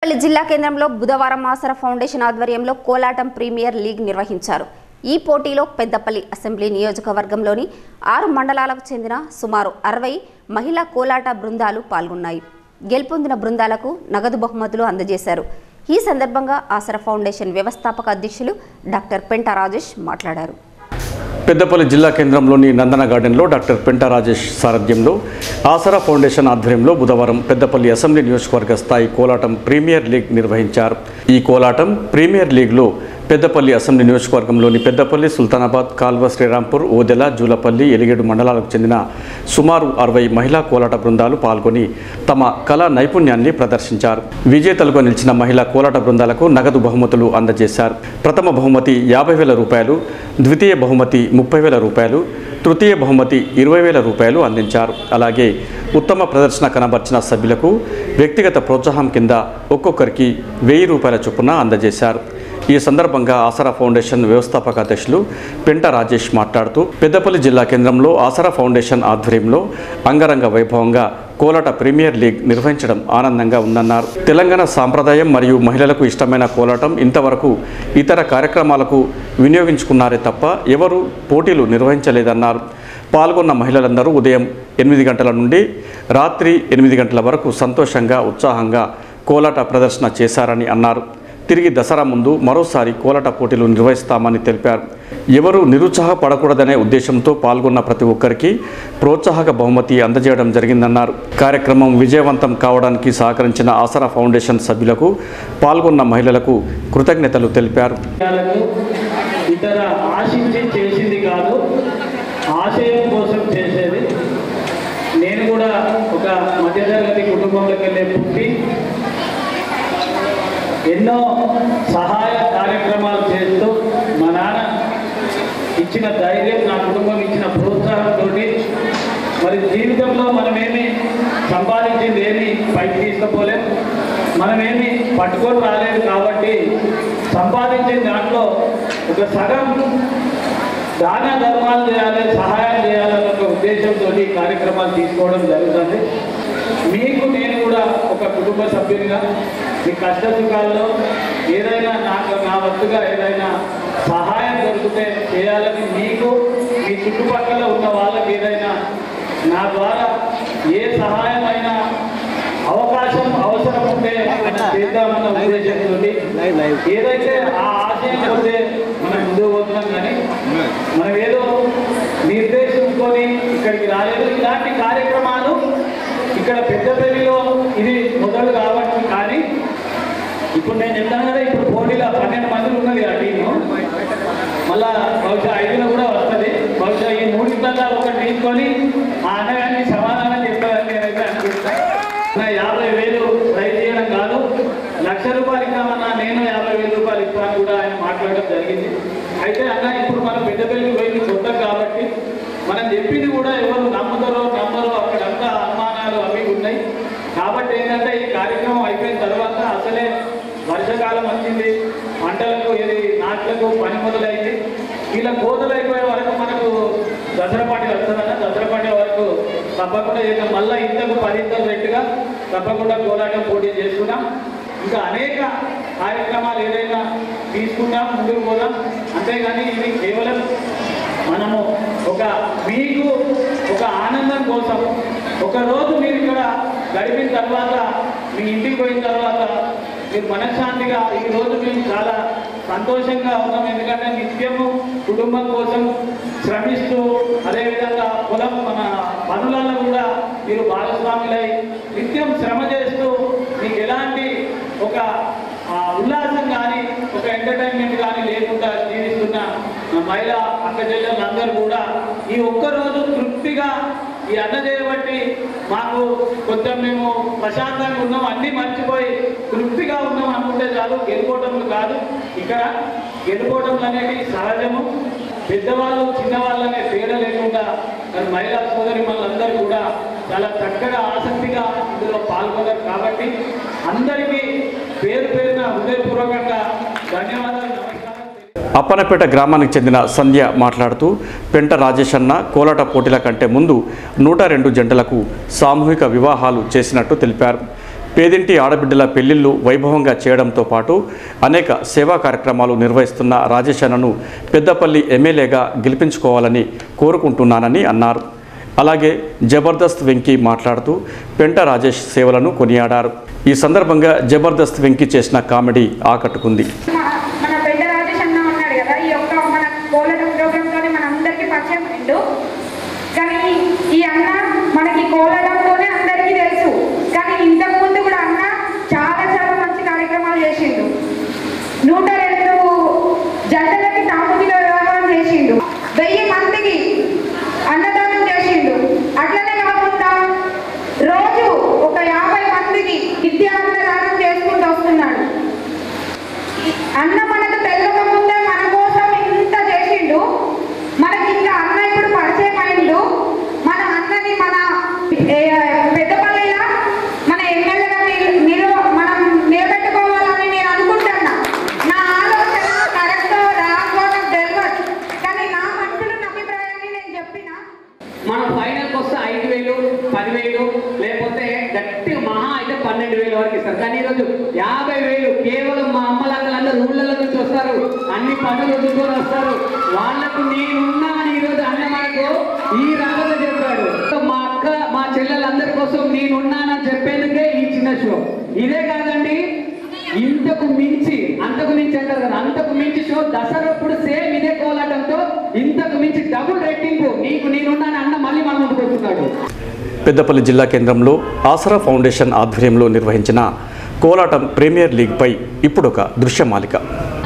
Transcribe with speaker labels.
Speaker 1: పెద్దపల్లి జిల్లా కేంద్రంలో బుధవారం ఆసరా ఫౌండేషన్ ఆధ్వర్యంలో కోలాటం ప్రీమియర్ లీగ్ నిర్వహించారు. ఈ పోటీలో పెద్దపల్లి అసెంబ్లీ నియోజకవర్గంలోని 6 మండలాలకు చెందిన సుమారు 60 మహిళా కోలాట బృందాలు పాల్గొన్నాయి. గెలుపొందిన బృందాలకు నగదు బహుమతులు అందజేశారు. ఈ సందర్భంగా ఆసరా ఫౌండేషన్ వ్యవస్థాపక అధ్యక్షులు డాక్టర్ పెంట రాజేష్ మాట్లాడారు.
Speaker 2: పెద్దపల్లి జిల్లా కేంద్రంలోని నందన గార్డెన్లో డాక్టర్ పెంట రాజేష్ సారథ్యంలో ఆసరా ఫౌండేషన్ ఆధ్వర్యంలో బుధవారం పెద్దపల్లి అసెంబ్లీ నియోజకవర్గ స్థాయి కోలాటం ప్రీమియర్ లీగ్ నిర్వహించారు. ఈ కోలాటం ప్రీమియర్ లీగ్లో పెద్దపల్లి అసెంబ్లీ నియోజకవర్గంలోని పెద్దపల్లి, సుల్తానాబాద్, కాల్వ, శ్రీరాంపూర్, ఓదెల, జూలపల్లి, ఎలిగేడు మండలాలకు చెందిన సుమారు 60 మహిళా కోలాట బృందాలు పాల్గొని తమ కళా నైపుణ్యాన్ని ప్రదర్శించారు. విజేతలుగా నిలిచిన మహిళా కోలాట బృందాలకు నగదు బహుమతులు అందజేశారు. ప్రథమ బహుమతి 50,000 రూపాయలు, ద్వితీయ బహుమతి 30,000 రూపాయలు, తృతీయ బహుమతి 20,000 రూపాయలు అందించారు. అలాగే ఉత్తమ ప్రదర్శన కనబర్చిన సభ్యులకు వ్యక్తిగత ప్రోత్సాహం కింద ఒక్కొక్కరికి 1000 రూపాయల చొప్పున అందజేశారు. ఈ సందర్భంగా ఆసరా ఫౌండేషన్ వ్యవస్థాపక అధ్యక్షులు పెంట రాజేష్ మాట్లాడుతూ పెద్దపల్లి జిల్లా కేంద్రంలో ఆసరా ఫౌండేషన్ ఆధ్వర్యంలో అంగరంగ వైభవంగా కోలాట ప్రీమియర్ లీగ్ నిర్వహించడం ఆనందంగా ఉందన్నారు. తెలంగాణ సాంప్రదాయం మరియు మహిళలకు ఇష్టమైన కోలాటం ఇంతవరకు ఇతర కార్యక్రమాలకు వినియోగించుకున్నారే తప్ప ఎవరూ పోటీలు నిర్వహించలేదన్నారు. పాల్గొన్న మహిళలందరూ ఉదయం 8 గంటల నుండి రాత్రి 8 గంటల వరకు సంతోషంగా, ఉత్సాహంగా కోలాట ప్రదర్శన చేశారని అన్నారు. తిరిగి దసరా ముందు మరోసారి కోలాట పోటీలు నిర్వహిస్తామని తెలిపారు. ఎవరూ నిరుత్సాహపడకూడదనే ఉద్దేశంతో పాల్గొన్న ప్రతి ఒక్కరికి ప్రోత్సాహక బహుమతి అందజేయడం జరిగిందన్నారు. కార్యక్రమం విజయవంతం కావడానికి సహకరించిన ఆసరా ఫౌండేషన్ సభ్యులకు, పాల్గొన్న మహిళలకు కృతజ్ఞతలు తెలిపారు.
Speaker 3: ఇతర ఆశించి చేసింది కాదు, ఆశయం కోసం చేసేది. నేను కూడా ఒక మధ్యతరగతి కుటుంబంలోకి వెళ్ళే పుట్టి ఎన్నో సహాయ కార్యక్రమాలు చేస్తూ మా నాన్న ఇచ్చిన ధైర్యం, నా కుటుంబం ఇచ్చిన ప్రోత్సాహంతో మరి జీవితంలో మనమేమి సంపాదించింది ఏమి పైకి తీసుకుపోలేం, మనమేమి పట్టుకొని రాలేదు. కాబట్టి సంపాదించిన దాంట్లో ఒక సగం దాన ధర్మాలు చేయాలి, సహాయం చేయాలన్న ఒక ఉద్దేశంతో ఈ కార్యక్రమాలు తీసుకోవడం జరుగుతుంది. మీకు నేను కూడా ఒక కుటుంబ సభ్యునిగా మీ కష్ట సుఖాల్లో ఏదైనా నా వస్తుగా ఏదైనా సహాయం దొరికితే చేయాలని, మీకు మీ చుట్టుపక్కల ఉన్న వాళ్ళకి ఏదైనా నా ద్వారా ఏ సహాయమైనా అవకాశం అవసరం ఉంటే చేద్దామన్న ఉద్దేశంతో ఏదైతే ఆ ఆశయం పోతే మనం ముందుకు పోతున్నాం. కానీ మనం ఏదో నిర్దేశించుకొని ఇక్కడికి రాలేదు. ఇలాంటి కార్యక్రమాలు ఇక్కడ పెద్దపల్లిలో ఇది మొదలు కావచ్చు. కానీ ఇప్పుడు నేను చెప్తాను కదా, ఇప్పుడు పోటీలో 12 మంది ఉన్నది ఆ టీము. మళ్ళా బహుశా 5లో కూడా వస్తుంది. బహుశా ఈ 3 ఒకటి తీసుకొని ఆ అన్నగారిని సమాధానం చెప్తారని నేనైతే అనుకుంటున్నాను. 50,000 ట్రై చేయడం కాదు, 1,00,000 రూపాయలు ఇస్తామన్నా, నేను 50,000 రూపాయలు ఇస్తాను కూడా ఆయన మాట్లాడడం జరిగింది. అయితే అన్న ఇప్పుడు మనం పెద్దపల్లికి పోయింది కొత్త కాబట్టి మనం చెప్పింది కూడా ఎవరు నమ్మరో అక్కడంతా అనుమానాలు అవి ఉన్నాయి. కాబట్టి ఏంటంటే ఈ కార్యక్రమం అయిపోయిన తర్వాత అసలే వర్షాకాలం వచ్చింది, పంటలకు నాట్లకు పని మొదలైంది. ఇలా కోతలు అయిపోయే వరకు మనకు దసరా పండుగ వస్తుందన్న. దసరా పండుగ వరకు తప్పకుండా చేద్దాం. మళ్ళీ ఇంతకు 10 రెట్టుగా తప్పకుండా కోలాటం పోటీ చేసుకున్నాం. ఇంకా అనేక కార్యక్రమాలు ఏదైనా తీసుకుంటాం, ముందుకు పోదాం. అంతేగాని ఇది కేవలం మనము మీకు ఒక ఆనందం కోసం ఒకరోజు మీరు ఇక్కడ గడిపిన తర్వాత మీ ఇంటికి పోయిన తర్వాత మీరు మనశ్శాంతిగా ఈరోజు మేము చాలా సంతోషంగా ఉన్నాం. ఎందుకంటే నిత్యము కుటుంబం కోసం శ్రమిస్తూ, అదేవిధంగా పొలం మన పనులలో కూడా మీరు భాగస్వాములై నిత్యం శ్రమ చేస్తూ మీకు ఎలాంటి ఒక ఉల్లాసం కానీ ఒక ఎంటర్టైన్మెంట్ కానీ లేకుండా జీవిస్తున్న మహిళా అక్క చెల్లెలందరూ కూడా ఈ ఒక్కరోజు తృప్తిగా ఈ అన్న చేయబట్టి మాకు కొంచెం మేము ప్రశాంతంగా ఉన్నాం, అన్నీ మర్చిపోయి తృప్తిగా ఉన్నాం అనుకుంటే చాలు. గెలుపోవటంలు కాదు, ఇక్కడ గెలుపోవటంలు అనేవి సహజము. పెద్దవాళ్ళు చిన్నవాళ్ళనే తేడా లేకుండా మహిళా సోదరి మనందరూ కూడా చాలా చక్కగా ఆసక్తిగా ఇందులో పాల్గొన్నారు. కాబట్టి అందరికీ పేరు పేరున హృదయపూర్వకంగా ధన్యవాదాలు, నమస్కారం.
Speaker 2: అప్పనపేట గ్రామానికి చెందిన సంధ్య మాట్లాడుతూ పెంట రాజేష్ అన్న కోలాట పోటీల కంటే ముందు 102 జంటలకు సామూహిక వివాహాలు చేసినట్టు తెలిపారు. పేదింటి ఆడబిడ్డల పెళ్లిళ్లు వైభవంగా చేయడంతో పాటు అనేక సేవా కార్యక్రమాలు నిర్వహిస్తున్న రాజేష్ అన్నను పెద్దపల్లి ఎమ్మెల్యేగా గెలిపించుకోవాలని కోరుకుంటున్నానని అన్నారు. అలాగే జబర్దస్త్ వెంకీ మాట్లాడుతూ పెంట రాజేష్ సేవలను కొనియాడారు. ఈ సందర్భంగా జబర్దస్త్ వెంకీ చేసిన కామెడీ ఆకట్టుకుంది.
Speaker 4: మన పెంట రాజేష్ అన్న ఉన్నాడు కదా, ఈ యొక్క మన కోలాటం ప్రోగ్రాంతోనే మన అందరికీ పరిచయం అయిండు. కానీ ఈ అన్న మనకి కోలాటంతోనే అందరికీ తెలుసు. కానీ ఇంతకు ముందు కూడా అన్న చాలా చాలా మంచి కార్యక్రమాలు చేసిండు. 102 జంటలకి సామూహిక వివాహం చేసిండు. 1000 మందికి అన్నదానం చేసిండు. అట్లనే కాకుండా రోజు ఒక 50 మందికి విద్యా అన్నదానం చేసుకుంటూ వస్తున్నాడు. అన్న మనకు తెలియక ముందే మన కోసం ఇంత చేసిండు. మనకి ఇంకా అన్న ఇప్పుడు పరిచయం అయిండు. మన అన్నని మన పెద్దపల్లిలో మన ఎమ్మెల్యేగా మనం నిలబెట్టుకోవాలని నేను అనుకుంటున్నా. నా ఆలోచన కరెక్టో రాకో నాకు తెలియదు, కానీ నా మనసులో అభిప్రాయాన్ని నేను చెప్పిన.
Speaker 5: మనం ఫైనల్కి వస్తే 5,000, 10,000 లేకపోతే గట్టి మహా అయితే 12,000 వరకు ఇస్తారు. కానీ ఈరోజు 50,000 కేవలం మా అమ్మలందరూ ఊళ్ళలో నుంచి వస్తారు, అన్ని పనులు వదులుకొని వస్తారు. వాళ్లకు నేనున్నా అని ఈరోజు అన్న మనకు ఈ రకంగా చెప్పాడు. మా అక్క మా చెల్లెలందరి కోసం నేనున్నానని చెప్పేందుకే ఈ చిన్న షో. ఇదే కాదండి, ఇంతకు మించి అంతకు మించి అంటారు కదా, అంతకు మించి షో దసరప్పుడు సేమ్ ఇదే కోలాటంతో ఇంతకు మించి డబుల్ రెట్టింపు నీకు నేనున్నాను అన్న మళ్ళీ మన ముందుకు వస్తున్నాడు.
Speaker 2: పెద్దపల్లి జిల్లా కేంద్రంలో ఆసరా ఫౌండేషన్ ఆధ్వర్యంలో నిర్వహించిన కోలాటం ప్రీమియర్ లీగ్పై ఇప్పుడొక దృశ్యమాలిక.